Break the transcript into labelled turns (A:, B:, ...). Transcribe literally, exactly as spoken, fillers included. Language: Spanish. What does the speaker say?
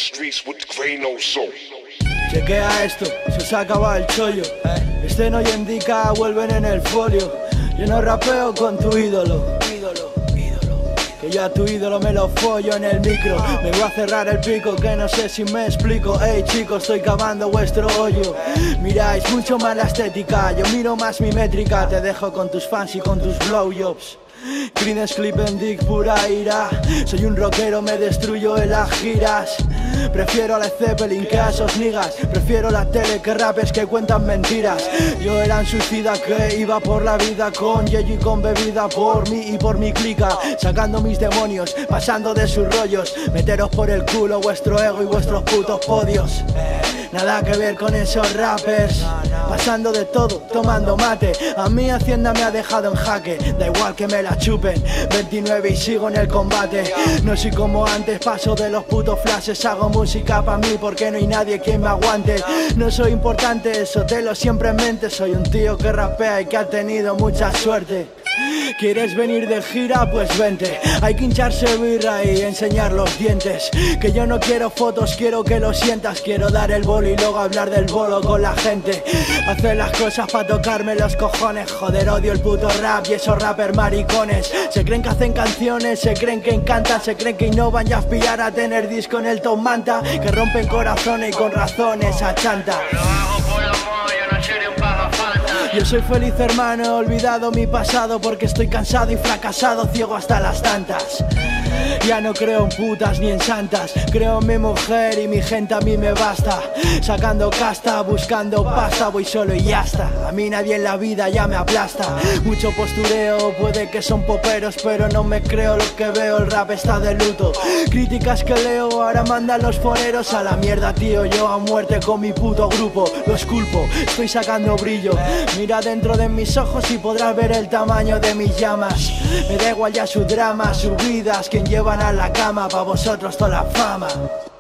A: streets with the grain no soul.
B: Chequea esto, se os acaba el chollo. Estén hoy en Dica, vuelven en el folio. Yo no rapeo con tu ídolo, ídolo, ídolo. Que yo a tu ídolo me lo follo en el micro. Me voy a cerrar el pico, que no sé si me explico. Ey chicos, estoy cavando vuestro hoyo. Miráis mucho más la estética, yo miro más mi métrica. Te dejo con tus fans y con tus blowjobs. Creedence, Clip and Dick, pura ira. Soy un rockero, me destruyo en las giras. Prefiero a la Zeppelin que a esos niggas. Prefiero la tele que rapes que cuentan mentiras. Yo era un suicida que iba por la vida con yeyo y con bebida por mí y por mi clica. Sacando mis demonios, pasando de sus rollos. Meteros por el culo vuestro ego y vuestros putos podios. Nada que ver con esos rappers. Pasando de todo, tomando mate. A mí Hacienda me ha dejado en jaque. Da igual que me la chupen. veintinueve y sigo en el combate. No soy como antes, paso de los putos flashes. Hago música pa' mí porque no hay nadie quien me aguante. No soy importante, eso te lo siempre en mente. Soy un tío que rapea y que ha tenido mucha suerte. ¿Quieres venir de gira? Pues vente. Hay que hincharse birra y enseñar los dientes. Que yo no quiero fotos, quiero que lo sientas. Quiero dar el bolo y luego hablar del bolo con la gente. Hacer las cosas pa' tocarme los cojones. Joder, odio el puto rap y esos rappers maricones. Se creen que hacen canciones, se creen que encantan. Se creen que innovan y aspirar a tener disco en el top manta. Que rompen corazones y con razones a chanta. Yo soy feliz hermano, he olvidado mi pasado porque estoy cansado y fracasado, ciego hasta las tantas. Ya no creo en putas ni en santas, creo en mi mujer y mi gente a mí me basta. Sacando casta, buscando pasta, voy solo y ya está. A mí nadie en la vida ya me aplasta. Mucho postureo, puede que son poperos, pero no me creo lo que veo, el rap está de luto. Críticas que leo, ahora mandan los foreros a la mierda tío, yo a muerte con mi puto grupo. Los culpo, estoy sacando brillo. Mira dentro de mis ojos y podrás ver el tamaño de mis llamas. Me da igual ya su drama, sus vidas, quien llevan a la cama, pa' vosotros toda la fama.